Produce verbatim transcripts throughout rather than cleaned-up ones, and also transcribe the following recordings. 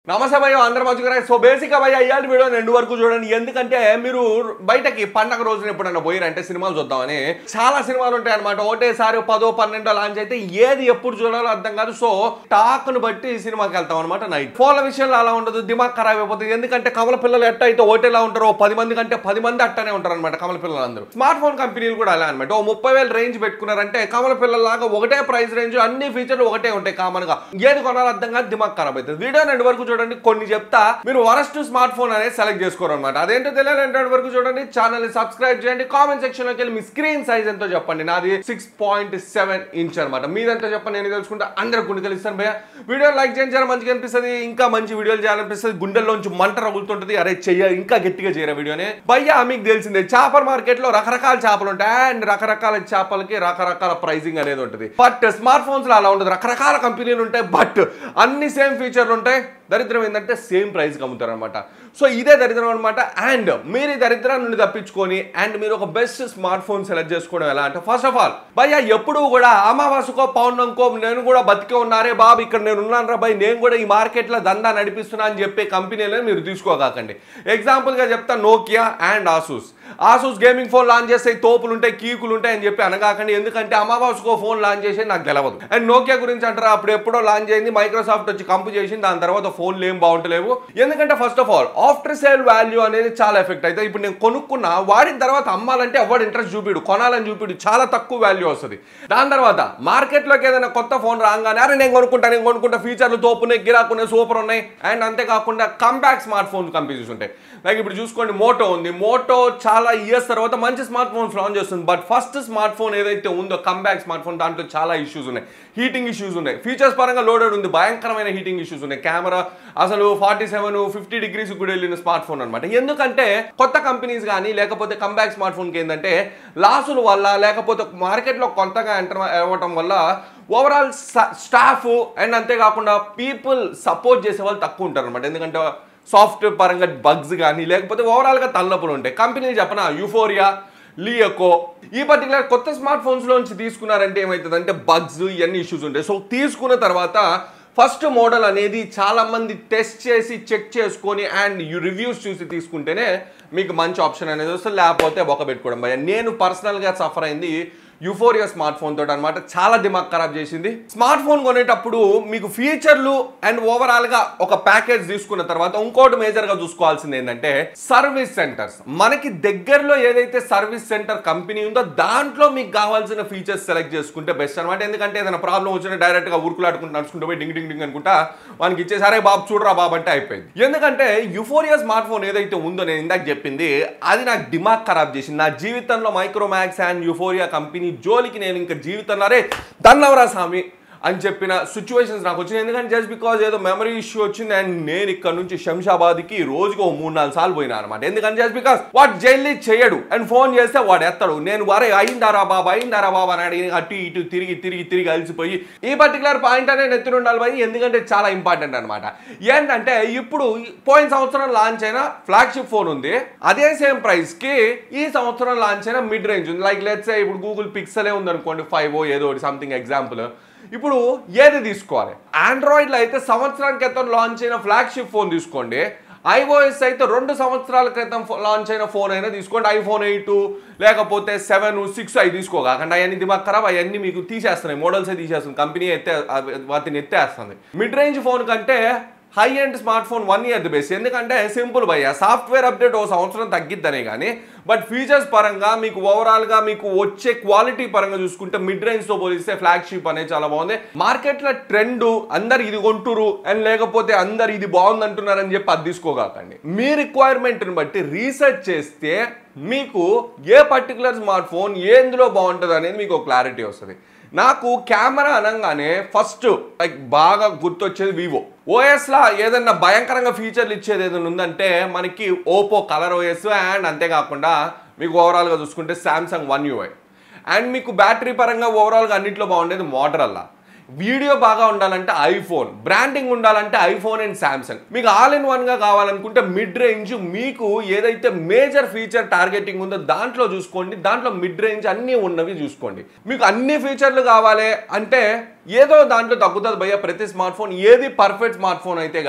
నమస్తే భయ్య అందరూ మంచిగా. సో బేసిక్గా భయ్య ఇయాలి వీడియో రెండు వరకు చూడండి. ఎందుకంటే మీరు బయటకి పండగ రోజున ఎప్పుడైనా పోయిరంటే సినిమాలు చూద్దామని చాలా సినిమాలు ఉంటాయి అనమాట. ఒకటేసారి పదో పన్నెండో లాంచ్ అయితే ఏది ఎప్పుడు చూడాలో అర్థం కాదు. సో టాక్ ను బట్టి సినిమాకి వెళ్తాం అనమాట. నైట్ ఫోన్ల విషయంలో అలా ఉండదు, దిమాగ్ ఖరాబ్ అయిపోతుంది. ఎందుకంటే కమల పిల్లలు ఎట్ట అయితే ఒకటేలా ఉంటారో పది మంది కంటే పది మంది అట్టనే ఉంటారు అనమాట కమల పిల్లలు అందరూ. స్మార్ట్ ఫోన్ కంపెనీలు కూడా అలా అనమాట. ఓ ముప్పై వేల రేంజ్ పెట్టుకున్నారంటే కమల పిల్లలాగా ఒకటే ప్రైస్ రేంజ్, అన్ని ఫీచర్లు ఒకటే ఉంటాయి కామన్ గా. ఏది కొనాలో అర్థం కాదు, దిమాగ్ ఖరాబ్ అవుతుంది. వీడియో రెండు వరకు చూడండి, కొన్ని చెప్తా, మీరు వరస్ట్ స్మార్ట్ ఫోన్ అనేది సెలెక్ట్ చేసుకోరు అనమాట. అదేంటో తెలియాలి అంటే వరకు చూడండి, ఛానల్ ని సబ్స్క్రైబ్ చేయండి, కామెంట్ సెక్షన్ లోకి వెళ్ళి మీ స్క్రీన్ సైజ్ ఎంతో చెప్పండి. నాది సిక్స్ పాయింట్ సెవెన్ ఇంచ్ అనమాట. మీదంతా చెప్పండి, నేను తెలుసుకుంటా, అందరు గుండె కలిస్తాను భయ్య. వీడియో లైక్ చేయండి, చాలా మంచిగా అనిపిస్తుంది. ఇంకా మంచి వీడియోలు చేయాలనిపిస్తుంది, గుండెల్లోంచి మంట రగులుతుంటది. అరే చెయ్య ఇంకా గట్టిగా చేయరా వీడియోని భయ్య. మీకు తెలిసిందే చేపల మార్కెట్ లో రకరకాల చేపలు ఉంటాయి అండ్ రకరకాల చేపలకి రకరకాల ప్రైజింగ్ అనేది ఉంటుంది. బట్ స్మార్ట్ ఫోన్స్ లో అలా ఉండదు. రకరకాల కంపెనీలు ఉంటాయి, బట్ అన్ని సేమ్ ఫీచర్లు ఉంటాయి. దరిద్రం ఏంటంటే సేమ్ ప్రైస్కి అమ్ముతారు అనమాట. సో ఇదే దరిద్రం అనమాట. అండ్ మీరు ఈ దరిద్రం నుండి తప్పించుకొని అండ్ మీరు ఒక బెస్ట్ స్మార్ట్ ఫోన్ సెలెక్ట్ చేసుకోవడం ఎలా అంటే, ఫస్ట్ ఆఫ్ ఆల్ భయ్య ఎప్పుడు కూడా అమావాసకో పౌర్ణంకో నేను కూడా బతికే ఉన్నారే బాబు, ఇక్కడ నేను ఉన్నాను రా భయ్, నేను కూడా ఈ మార్కెట్లో దందా నడిపిస్తున్నా అని చెప్పే కంపెనీలను మీరు తీసుకోకాకండి. ఎగ్జాంపుల్గా చెప్తా, Nokia and Asus. Asus gaming phone launch చేస్తే తోపులు ఉంటాయి, కీకులు ఉంటాయి అని చెప్పి అనగాకండి. ఎందుకంటే అమావాసకో ఫోన్ లాంచ్ చేసేది నాకు తెలియదు. అండ్ నోకియా గురించి అంటారా, అప్పుడు ఎప్పుడో లాంచ్ అయింది, మైక్రోసాఫ్ట్ వచ్చి కంపు చేసింది, దాని తర్వాత ఫోన్లు ఏం బాగుంటలేవు. ఎందుకంటే first of all after sale value అనేది చాలా ఎఫెక్ట్ అయితే. ఇప్పుడు నేను కొనుక్కున్నా, వాడిన తర్వాత అమ్మాలంటే ఎవరు ఇంట్రెస్ట్ చూపిడు, కొనాలని చూపిడు, చాలా తక్కువ వాల్యూ వస్తుంది. దాని తర్వాత మార్కెట్లోకి ఏదైనా కొత్త ఫోన్ రాగానే అరే నేను కొనుక్కుంటా నేను కొనుక్కుంటా ఫీచర్లు తోపున్నాయి, గిరాకున్నాయి, సూపర్ ఉన్నాయి. అండ్ అంతేకాకుండా కంబ్యాక్ స్మార్ట్ ఫోన్ కంపెనీస్ ఉంటాయి. లైక్ ఇప్పుడు చూసుకోండి, మోటో ఉంది. మోటో చాలా ఇయర్స్ తర్వాత మంచి స్మార్ట్ ఫోన్స్ లాంచ్ చేస్తుంది. బట్ ఫస్ట్ స్మార్ట్ ఫోన్ ఏదైతే ఉందో కంబ్యాక్ స్మార్ట్ ఫోన్, దాంట్లో చాలా ఇష్యూస్ ఉన్నాయి, హీటింగ్ ఇష్యూస్ ఉన్నాయి. ఫీచర్స్ పరంగా లోడెడ్ ఉంది, భయంకరమైన హీటింగ్ ఇష్యూస్ ఉన్నాయి. కెమెరా అసలు ఫార్టీ సెవెన్ ఫిఫ్టీ డిగ్రీస్ కూడా వెళ్ళిన స్మార్ట్ ఫోన్ అనమాట. ఎందుకంటే కొత్త కంపెనీస్ కానీ లేకపోతే కంబ్యాక్ స్మార్ట్ ఫోన్కి ఏంటంటే లాసుల వల్ల లేకపోతే మార్కెట్లో కొత్తగా ఎంటర్ అవ్వటం వల్ల ఓవరాల్ స్టాఫ్ అండ్ అంతేకాకుండా పీపుల్ సపోర్ట్ చేసే వాళ్ళు తక్కువ ఉంటారు అనమాట. ఎందుకంటే సాఫ్ట్వేర్ పరంగా బగ్స్ కానీ లేకపోతే ఓవరాల్గా తలనొప్పులు ఉంటాయి. కంపెనీలు చెప్పనా, యూఫోరియా, లియోకో, ఈ పర్టికులర్ కొత్త స్మార్ట్ ఫోన్స్లోంచి తీసుకున్నారంటే ఏమవుతుందంటే బగ్స్ ఇవన్నీ ఇష్యూస్ ఉంటాయి. సో తీసుకున్న తర్వాత ఫస్ట్ మోడల్ అనేది చాలా మంది టెస్ట్ చేసి చెక్ చేసుకొని అండ్ రివ్యూస్ చూసి తీసుకుంటేనే మీకు మంచి ఆప్షన్ అనేది వస్తుంది. లేకపోతే బొక్క పెట్టుకోవడం భయ. నేను పర్సనల్గా సఫర్ అయింది యూఫోరియా స్మార్ట్ ఫోన్ తోటి అనమాట. చాలా దిమాగ్ ఖరాబ్ చేసింది. స్మార్ట్ ఫోన్ కొనేటప్పుడు మీకు ఫీచర్లు అండ్ ఓవరాల్ గా ఒక ప్యాకేజ్ తీసుకున్న తర్వాత ఇంకోటి మేజర్ గా చూసుకోవాల్సింది ఏంటంటే సర్వీస్ సెంటర్స్. మనకి దగ్గరలో ఏదైతే సర్వీస్ సెంటర్ కంపెనీ ఉందో దాంట్లో మీకు కావాల్సిన ఫీచర్స్ సెలెక్ట్ చేసుకుంటే బెస్ట్ అనమాట. ఎందుకంటే ఏదైనా ప్రాబ్లం వచ్చినా డైరెక్ట్ గా ఊరుకులాడుకుంటూ నడుచుకుంటూ పోయి డింగ్ డింగ్ డింగ్ అనుకుంటా వానికి ఇచ్చేసారే బాబు చూడరా బాబు అంటే అయిపోయింది. ఎందుకంటే యూఫోరియా స్మార్ట్ ఫోన్ ఏదైతే ఉందో నేను ఇందాక చెప్పింది అది నాకు దిమాగ్ ఖరాబ్ చేసింది. నా జీవితంలో మైక్రోమాక్స్ అండ్ యూఫోరియా కంపెనీ జోలికి నేను ఇంకా జీవితంలో అరే దన్నవరా స్వామి అని చెప్పిన సిచ్యువేషన్స్ నాకు వచ్చినాయి. ఎందుకంటే జస్ట్ బికాజ్ ఏదో మెమరీ ఇష్యూ వచ్చింది అండ్ నేను ఇక్కడ నుంచి శంషాబాద్కి రోజుకు మూడు నాలుగు సార్లు పోయినా అనమాట. ఎందుకంటే జస్ట్ బికాస్ వాడు జైలు చేయడు అండ్ ఫోన్ చేస్తే వాడు ఎత్తాడు. నేను వరే అయిందారా బాబా అయిందారా బాబా అని అడిగి అటు ఇటు తిరిగి తిరిగి తిరిగి అలసిపోయి ఈ పర్టికులర్ పాయింట్ అనేది ఎత్తున ఉండాలి పోయి. ఎందుకంటే చాలా ఇంపార్టెంట్ అనమాట. ఏంటంటే ఇప్పుడు పోయిన సంవత్సరం లాంచ్ అయిన ఫ్లాగ్షిప్ ఫోన్ ఉంది, అదే సేమ్ ప్రైస్ కి ఈ సంవత్సరం లాంచ్ అయిన మిడ్ రేంజ్ ఉంది. లైక్ లెట్స్ సే ఇప్పుడు గూగుల్ పిక్సెలే ఉంది అనుకోండి, ఫైవ్ ఓ ఏదో ఒకటి సంథింగ్ ఎగ్జాంపుల్. ఇప్పుడు ఏది తీసుకోవాలి? ఆండ్రాయిడ్లో అయితే సంవత్సరానికి క్రితం లాంచ్ అయిన ఫ్లాగ్షిప్ ఫోన్ తీసుకోండి. ఐఓఎస్ అయితే రెండు సంవత్సరాల క్రితం లాంచ్ అయిన ఫోన్ అయినా తీసుకోండి. ఐఫోన్ ఎయిట్ లేకపోతే సెవెన్ సిక్స్ అవి తీసుకోకండి. అవన్నీ దిమాగ్ ఖరాబ్, అవన్నీ మీకు తీసేస్తున్నాయి, మోడల్సే తీసేస్తుంది, కంపెనీ ఎత్తే వాటిని ఎత్తేస్తుంది. మిడ్ రేంజ్ ఫోన్ కంటే high end smart phone one year the best. ఎందుకంటే సింపుల్ భయ్య, సాఫ్ట్వేర్ అప్డేట్ ఓ సంవత్సరం తగ్గిద్దనే కానీ బట్ ఫీచర్స్ పరంగా మీకు ఓవరాల్గా మీకు వచ్చే క్వాలిటీ పరంగా చూసుకుంటే మిడ్ రేంజ్తో పోలిస్తే ఫ్లాగ్షిప్ అనేది చాలా బాగుంది. మార్కెట్లో ట్రెండ్ అందరు ఇది కొంటురు అండ్ లేకపోతే అందరు ఇది బాగుంది అంటున్నారని చెప్పి అది తీసుకోకండి. మీ రిక్వైర్మెంట్ని బట్టి రీసెర్చ్ చేస్తే మీకు ఏ పర్టికులర్ స్మార్ట్ ఫోన్ ఎందులో బాగుంటుంది అనేది మీకు ఒక క్లారిటీ వస్తుంది. నాకు కెమెరా అనగానే ఫస్ట్ లైక్ బాగా గుర్తొచ్చేది వివో. ఓఎస్లా ఏదన్నా భయంకరంగా ఫీచర్లు ఇచ్చేది ఏదైనా ఉందంటే మనకి ఓపో కలర్ ఓఎస్ అండ్ అంతేకాకుండా మీకు ఓవరాల్గా చూసుకుంటే శాంసంగ్ వన్ యూఐ. అండ్ మీకు బ్యాటరీ పరంగా ఓవరాల్గా అన్నింటిలో బాగుండేది మోటరోలా. వీడియో బాగా ఉండాలంటే ఐఫోన్, బ్రాండింగ్ ఉండాలంటే ఐఫోన్ అండ్ శాంసంగ్. మీకు ఆల్ ఇన్ వన్ గా కావాలనుకుంటే మిడ్ రేంజ్ మీకు ఏదైతే మేజర్ ఫీచర్ టార్గెటింగ్ ఉందో దాంట్లో చూసుకోండి. దాంట్లో మిడ్ రేంజ్ అన్ని ఉన్నవి చూసుకోండి. మీకు అన్ని ఫీచర్లు కావాలి అంటే ఏదో దాంట్లో తగ్గుతుంది భయ్య. ప్రతి స్మార్ట్ ఫోన్ ఏది పర్ఫెక్ట్ స్మార్ట్ ఫోన్ అయితే కాదు.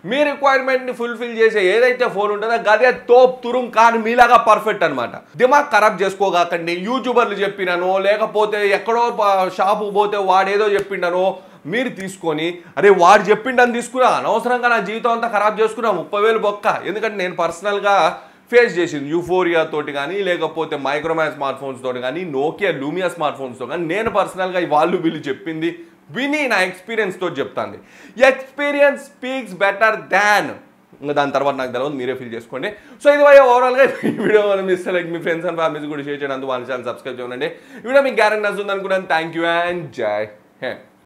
మీ రిక్వైర్మెంట్ని ఫుల్ఫిల్ చేసే ఏదైతే ఫోన్ ఉంటుందో గదే తోప్ తురుం కానీ మీలాగా పర్ఫెక్ట్ అనమాట. దిమాగ్ ఖరాబ్ చేసుకోగాకండి. యూట్యూబర్లు చెప్పినానో లేకపోతే ఎక్కడో షాపుకు పోతే వాడేదో చెప్పిండనో మీరు తీసుకొని అరే వాడు చెప్పిండని తీసుకున్నా అనవసరంగా నా జీవితం అంతా ఖరాబ్ చేసుకున్నా ముప్పై వేలు బొక్క. ఎందుకంటే నేను పర్సనల్గా ఫేస్ చేసింది యూఫోరియా తోటి కానీ లేకపోతే మైక్రోమాక్స్ స్మార్ట్ ఫోన్స్ తోటి కానీ నోకియా లూమియా స్మార్ట్ ఫోన్స్తో కానీ నేను పర్సనల్గా వాళ్ళు వీళ్ళు చెప్పింది విని నా ఎక్స్పీరియన్స్ తోటి చెప్తాను. ఎక్స్పీరియన్స్ స్పీక్స్ బెటర్ దాన్ ఇంకా దాని తర్వాత నాకు తెలియదు, మీరే ఫీల్ చేసుకోండి. సో ఇది వల్ల ఓవరాల్గా ఈ వీడియో మిస్ లైక్ మీ ఫ్రెండ్స్ అండ్ ఫ్యామిలీస్ కూడా షేర్ చేయడం, వాళ్ళ ఛానల్ సబ్స్క్రైబ్ చేయండి. ఈ వీడియో మీకు గ్యారెంటీ నచ్చుతుంది అనుకున్నాను. థ్యాంక్ యూ అండ్ జై హింద్.